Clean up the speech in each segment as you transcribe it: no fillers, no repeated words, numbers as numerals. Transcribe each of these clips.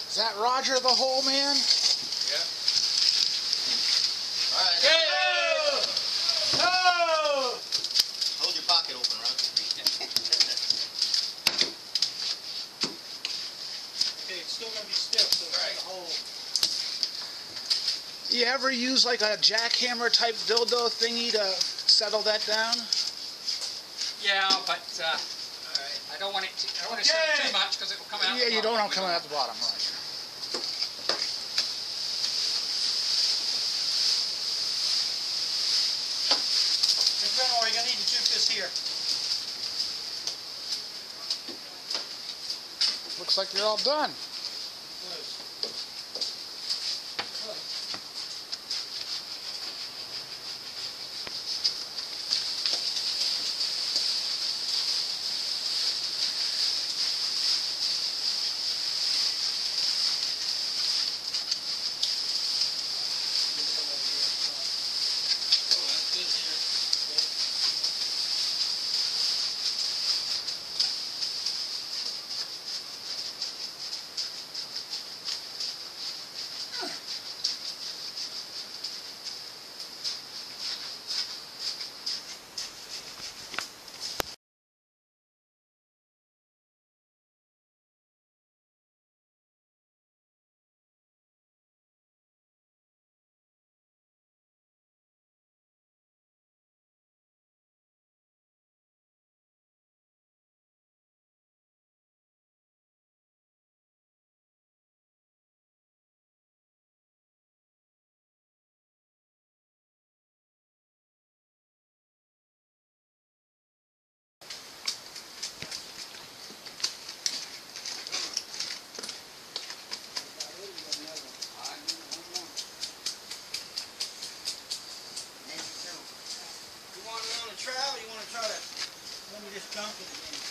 Is that Roger the Hole Man? Yeah. Alright. Hey! Oh! Hold your pocket open, Roger. Okay, it's still going to be stiff, so it's the hole. You ever use like a jackhammer type dildo thingy to settle that down? Yeah, but I don't want it to, I don't want to set it too much because it will come out. Yeah, you don't want it coming out the bottom, right? Grandma, you're going to need to juke this here. Looks like you're all done. Try, or you want to try to let me just dunk it again?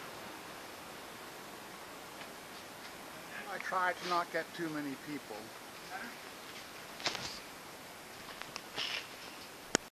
I try to not get too many people.